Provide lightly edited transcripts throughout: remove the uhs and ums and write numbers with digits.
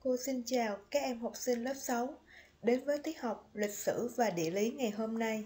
Cô xin chào các em học sinh lớp 6 đến với tiết học lịch sử và địa lý ngày hôm nay.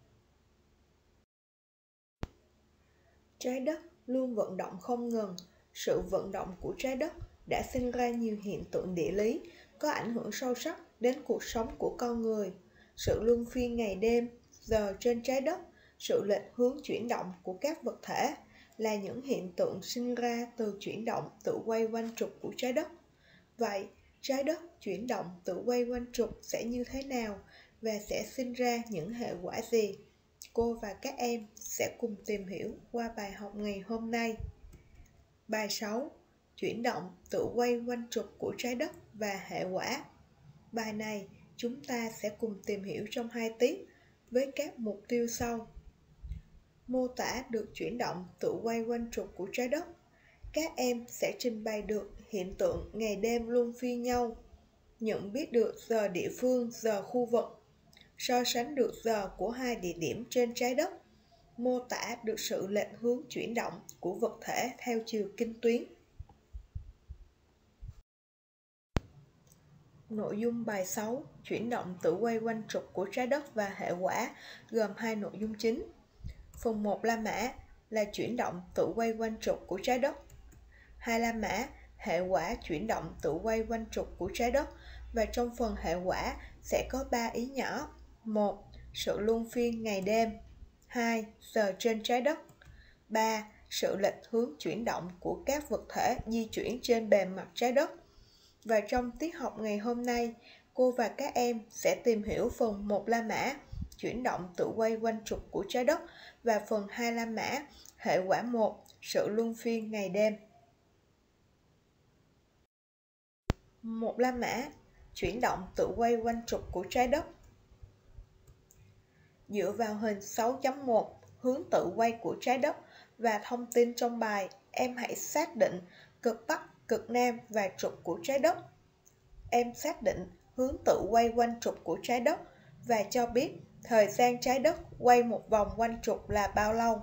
Trái đất luôn vận động không ngừng. Sự vận động của trái đất đã sinh ra nhiều hiện tượng địa lý có ảnh hưởng sâu sắc đến cuộc sống của con người. Sự luân phiên ngày đêm, giờ trên trái đất, sự lệch hướng chuyển động của các vật thể là những hiện tượng sinh ra từ chuyển động tự quay quanh trục của trái đất. Vậy, trái đất chuyển động tự quay quanh trục sẽ như thế nào và sẽ sinh ra những hệ quả gì? Cô và các em sẽ cùng tìm hiểu qua bài học ngày hôm nay. Bài 6. Chuyển động tự quay quanh trục của trái đất và hệ quả. Bài này chúng ta sẽ cùng tìm hiểu trong 2 tiết với các mục tiêu sau. Mô tả được chuyển động tự quay quanh trục của trái đất. Các em sẽ trình bày được hiện tượng ngày đêm luân phiên nhau, nhận biết được giờ địa phương, giờ khu vực, so sánh được giờ của 2 địa điểm trên trái đất, mô tả được sự lệch hướng chuyển động của vật thể theo chiều kinh tuyến. Nội dung bài 6, chuyển động tự quay quanh trục của trái đất và hệ quả, gồm 2 nội dung chính. Phần 1 La Mã là chuyển động tự quay quanh trục của trái đất. 2 La Mã, hệ quả chuyển động tự quay quanh trục của trái đất, và trong phần hệ quả sẽ có 3 ý nhỏ. 1. Sự luân phiên ngày đêm. 2. Giờ trên trái đất. 3. Sự lệch hướng chuyển động của các vật thể di chuyển trên bề mặt trái đất. Và trong tiết học ngày hôm nay, cô và các em sẽ tìm hiểu phần 1 La Mã, chuyển động tự quay quanh trục của trái đất, và phần 2 La Mã, hệ quả 1, sự luân phiên ngày đêm. 1 La Mã, chuyển động tự quay quanh trục của trái đất. Dựa vào hình 6.1, hướng tự quay của trái đất và thông tin trong bài, em hãy xác định cực Bắc, cực Nam và trục của trái đất. Em xác định hướng tự quay quanh trục của trái đất và cho biết thời gian trái đất quay một vòng quanh trục là bao lâu.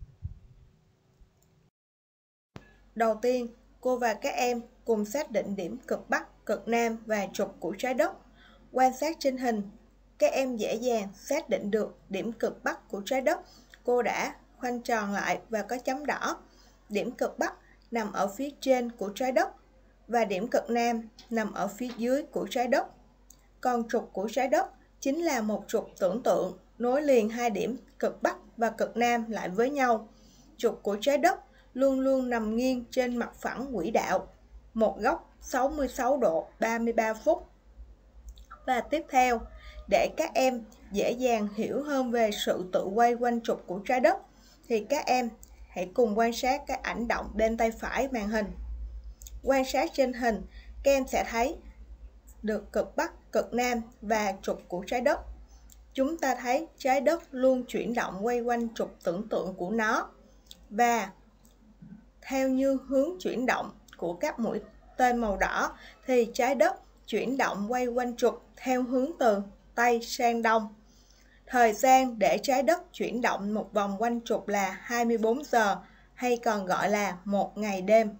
Đầu tiên, cô và các em cùng xác định điểm cực Bắc, cực Nam và trục của trái đất. Quan sát trên hình, các em dễ dàng xác định được điểm cực Bắc của trái đất. Cô đã khoanh tròn lại và có chấm đỏ. Điểm cực Bắc nằm ở phía trên của trái đất và điểm cực Nam nằm ở phía dưới của trái đất. Còn trục của trái đất chính là một trục tưởng tượng nối liền 2 điểm cực Bắc và cực Nam lại với nhau. Trục của trái đất luôn luôn nằm nghiêng trên mặt phẳng quỹ đạo, một góc 66 độ 33 phút. Và tiếp theo, để các em dễ dàng hiểu hơn về sự tự quay quanh trục của trái đất, thì các em hãy cùng quan sát cái ảnh động bên tay phải màn hình. Quan sát trên hình, các em sẽ thấy được cực Bắc, cực Nam và trục của trái đất. Chúng ta thấy trái đất luôn chuyển động quay quanh trục tưởng tượng của nó, và theo như hướng chuyển động của các mũi tên màu đỏ thì trái đất chuyển động quay quanh trục theo hướng từ Tây sang Đông. Thời gian để trái đất chuyển động một vòng quanh trục là 24 giờ, hay còn gọi là một ngày đêm.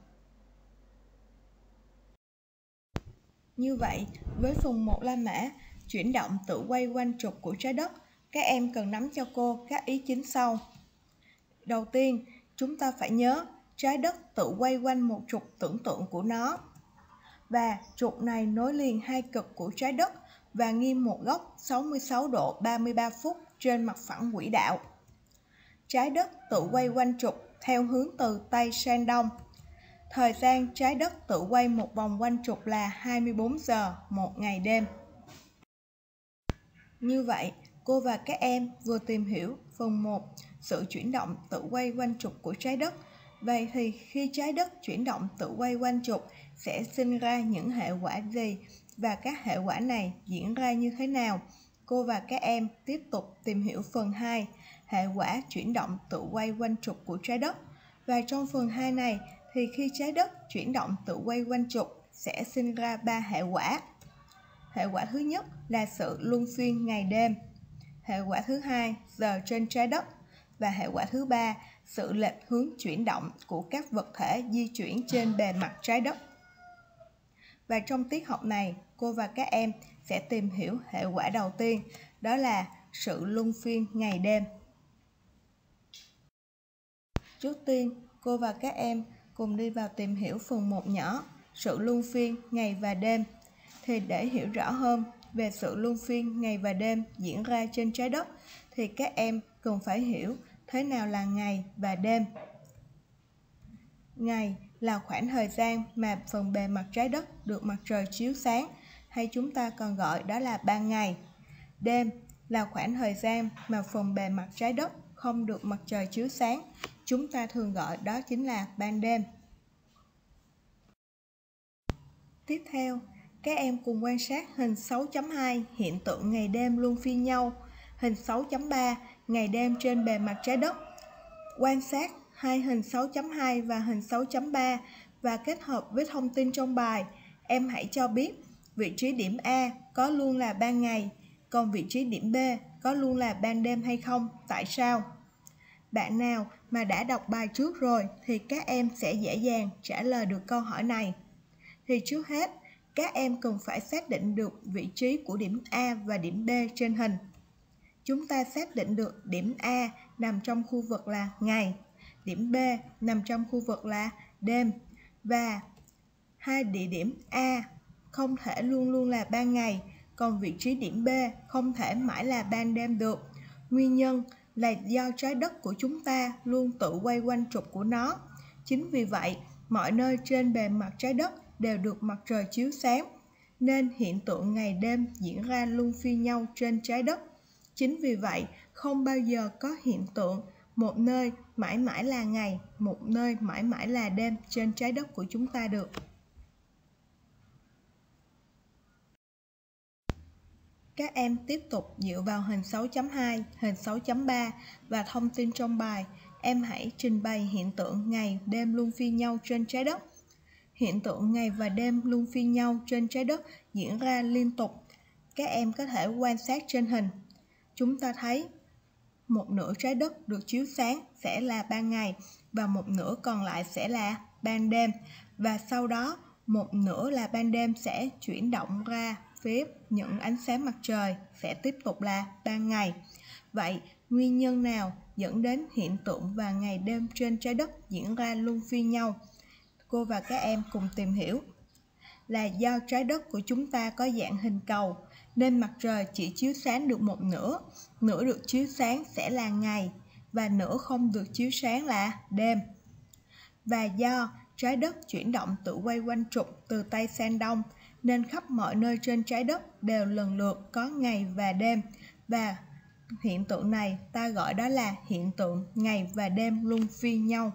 Như vậy, với phần 1 La Mã, chuyển động tự quay quanh trục của trái đất, các em cần nắm cho cô các ý chính sau. Đầu tiên, chúng ta phải nhớ trái đất tự quay quanh một trục tưởng tượng của nó. Và trục này nối liền 2 cực của trái đất và nghiêng một góc 66 độ 33 phút trên mặt phẳng quỹ đạo. Trái đất tự quay quanh trục theo hướng từ Tây sang Đông. Thời gian trái đất tự quay một vòng quanh trục là 24 giờ, một ngày đêm. Như vậy, cô và các em vừa tìm hiểu phần 1, sự chuyển động tự quay quanh trục của trái đất. Vậy thì khi trái đất chuyển động tự quay quanh trục sẽ sinh ra những hệ quả gì và các hệ quả này diễn ra như thế nào? Cô và các em tiếp tục tìm hiểu phần 2, hệ quả chuyển động tự quay quanh trục của trái đất. Và trong phần 2 này thì khi trái đất chuyển động tự quay quanh trục sẽ sinh ra 3 hệ quả. Hệ quả thứ nhất là sự luân phiên ngày đêm. Hệ quả thứ hai, giờ trên trái đất. Và hệ quả thứ ba, sự lệch hướng chuyển động của các vật thể di chuyển trên bề mặt trái đất. Và trong tiết học này, cô và các em sẽ tìm hiểu hệ quả đầu tiên, đó là sự luân phiên ngày đêm. Trước tiên, cô và các em cùng đi vào tìm hiểu phần 1 nhỏ, sự luân phiên ngày và đêm. Thì để hiểu rõ hơn về sự luân phiên ngày và đêm diễn ra trên trái đất, thì các em cần phải hiểu thế nào là ngày và đêm. Ngày là khoảng thời gian mà phần bề mặt trái đất được mặt trời chiếu sáng, hay chúng ta còn gọi đó là ban ngày. Đêm là khoảng thời gian mà phần bề mặt trái đất không được mặt trời chiếu sáng, chúng ta thường gọi đó chính là ban đêm. Tiếp theo, các em cùng quan sát hình 6.2 hiện tượng ngày đêm luân phiên nhau, hình 6.3 ngày đêm trên bề mặt trái đất. Quan sát hai hình 6.2 và hình 6.3 và kết hợp với thông tin trong bài, em hãy cho biết vị trí điểm A có luôn là ban ngày, còn vị trí điểm B có luôn là ban đêm hay không, tại sao? Bạn nào mà đã đọc bài trước rồi thì các em sẽ dễ dàng trả lời được câu hỏi này. Thì trước hết, các em cần phải xác định được vị trí của điểm A và điểm B trên hình. Chúng ta xác định được điểm A nằm trong khu vực là ngày, điểm B nằm trong khu vực là đêm, và hai địa điểm A không thể luôn luôn là ban ngày, còn vị trí điểm B không thể mãi là ban đêm được. Nguyên nhân là do trái đất của chúng ta luôn tự quay quanh trục của nó. Chính vì vậy, mọi nơi trên bề mặt trái đất đều được mặt trời chiếu sáng, nên hiện tượng ngày đêm diễn ra luân phiên nhau trên trái đất. Chính vì vậy, không bao giờ có hiện tượng một nơi mãi mãi là ngày, một nơi mãi mãi là đêm trên trái đất của chúng ta được. Các em tiếp tục dựa vào hình 6.2, hình 6.3 và thông tin trong bài, em hãy trình bày hiện tượng ngày đêm luân phiên nhau trên trái đất. Hiện tượng ngày và đêm luân phiên nhau trên trái đất diễn ra liên tục. Các em có thể quan sát trên hình. Chúng ta thấy một nửa trái đất được chiếu sáng sẽ là ban ngày và một nửa còn lại sẽ là ban đêm. Và sau đó, một nửa là ban đêm sẽ chuyển động ra phía những ánh sáng mặt trời sẽ tiếp tục là ban ngày. Vậy, nguyên nhân nào dẫn đến hiện tượng và ngày đêm trên trái đất diễn ra luân phiên nhau? Cô và các em cùng tìm hiểu. Là do trái đất của chúng ta có dạng hình cầu, nên mặt trời chỉ chiếu sáng được một nửa. Nửa được chiếu sáng sẽ là ngày, và nửa không được chiếu sáng là đêm. Và do trái đất chuyển động tự quay quanh trục từ Tây sang Đông, nên khắp mọi nơi trên trái đất đều lần lượt có ngày và đêm. Và hiện tượng này ta gọi đó là hiện tượng ngày và đêm luân phiên nhau.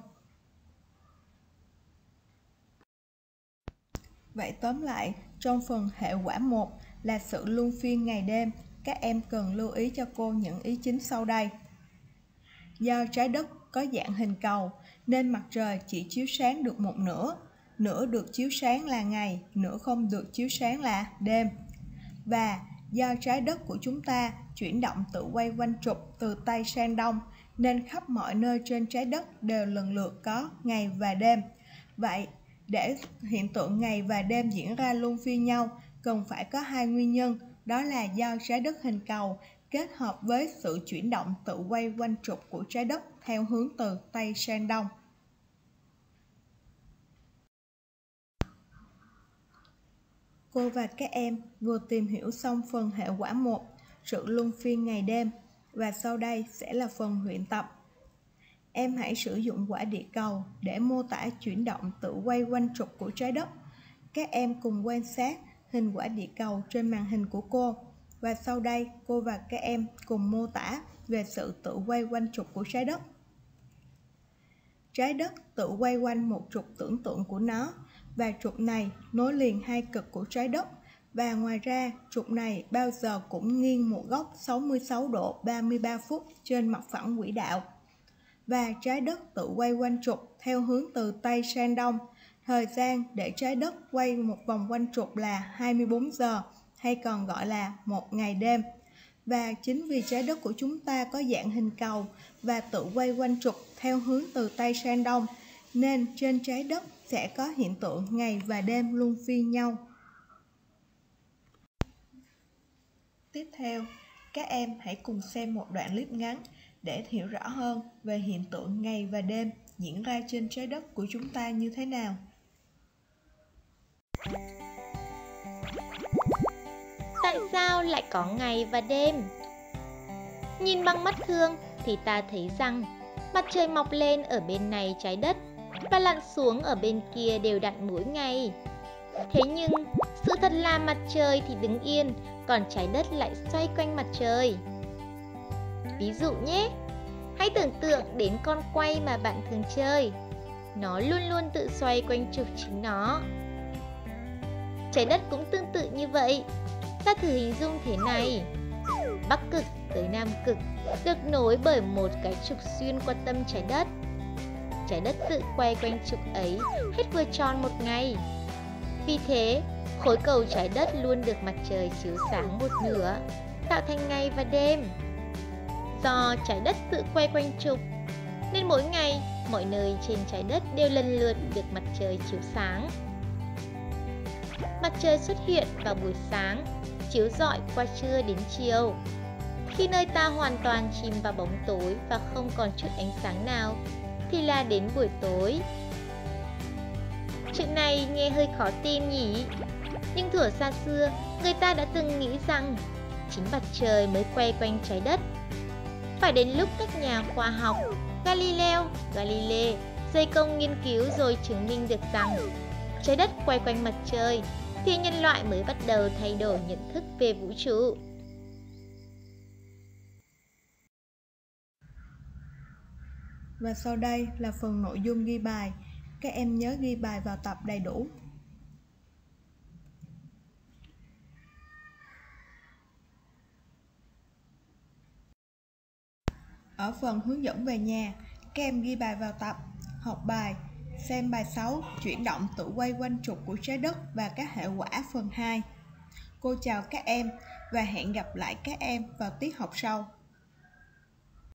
Vậy tóm lại, trong phần hệ quả 1 là sự luân phiên ngày đêm, các em cần lưu ý cho cô những ý chính sau đây. Do trái đất có dạng hình cầu, nên mặt trời chỉ chiếu sáng được một nửa. Nửa được chiếu sáng là ngày, nửa không được chiếu sáng là đêm. Và do trái đất của chúng ta chuyển động tự quay quanh trục từ Tây sang Đông, nên khắp mọi nơi trên trái đất đều lần lượt có ngày và đêm. Vậy, để hiện tượng ngày và đêm diễn ra luân phiên nhau, cần phải có hai nguyên nhân, đó là do trái đất hình cầu kết hợp với sự chuyển động tự quay quanh trục của trái đất theo hướng từ Tây sang Đông. Cô và các em vừa tìm hiểu xong phần hệ quả 1, sự luân phiên ngày đêm, và sau đây sẽ là phần luyện tập. Em hãy sử dụng quả địa cầu để mô tả chuyển động tự quay quanh trục của trái đất. Các em cùng quan sát hình quả địa cầu trên màn hình của cô. Và sau đây, cô và các em cùng mô tả về sự tự quay quanh trục của trái đất. Trái đất tự quay quanh một trục tưởng tượng của nó, và trục này nối liền hai cực của trái đất. Và ngoài ra, trục này bao giờ cũng nghiêng một góc 66 độ 33 phút trên mặt phẳng quỹ đạo. Và trái đất tự quay quanh trục theo hướng từ Tây sang Đông. Thời gian để trái đất quay một vòng quanh trục là 24 giờ, hay còn gọi là một ngày đêm. Và chính vì trái đất của chúng ta có dạng hình cầu và tự quay quanh trục theo hướng từ Tây sang Đông, nên trên trái đất sẽ có hiện tượng ngày và đêm luân phiên nhau. Tiếp theo, các em hãy cùng xem một đoạn clip ngắn để hiểu rõ hơn về hiện tượng ngày và đêm diễn ra trên trái đất của chúng ta như thế nào. Tại sao lại có ngày và đêm? Nhìn bằng mắt thường thì ta thấy rằng mặt trời mọc lên ở bên này trái đất và lặn xuống ở bên kia đều đặn mỗi ngày. Thế nhưng, sự thật là mặt trời thì đứng yên, còn trái đất lại xoay quanh mặt trời. Ví dụ nhé, hãy tưởng tượng đến con quay mà bạn thường chơi. Nó luôn luôn tự xoay quanh trục chính nó. Trái đất cũng tương tự như vậy. Ta thử hình dung thế này. Bắc cực tới Nam cực được nối bởi một cái trục xuyên qua tâm trái đất. Trái đất tự quay quanh trục ấy hết vừa tròn một ngày. Vì thế, khối cầu trái đất luôn được mặt trời chiếu sáng một nửa, tạo thành ngày và đêm. Do trái đất tự quay quanh trục, nên mỗi ngày, mọi nơi trên trái đất đều lần lượt được mặt trời chiếu sáng. Mặt trời xuất hiện vào buổi sáng, chiếu rọi qua trưa đến chiều. Khi nơi ta hoàn toàn chìm vào bóng tối và không còn chút ánh sáng nào, thì là đến buổi tối. Chuyện này nghe hơi khó tin nhỉ? Nhưng thuở xa xưa, người ta đã từng nghĩ rằng chính mặt trời mới quay quanh trái đất. Phải đến lúc các nhà khoa học Galileo Galilei dày công nghiên cứu rồi chứng minh được rằng trái đất quay quanh mặt trời, thì nhân loại mới bắt đầu thay đổi nhận thức về vũ trụ. Và sau đây là phần nội dung ghi bài. Các em nhớ ghi bài vào tập đầy đủ. Ở phần hướng dẫn về nhà, các em ghi bài vào tập, học bài, xem bài 6, chuyển động tự quay quanh trục của trái đất và các hệ quả phần 2. Cô chào các em và hẹn gặp lại các em vào tiết học sau.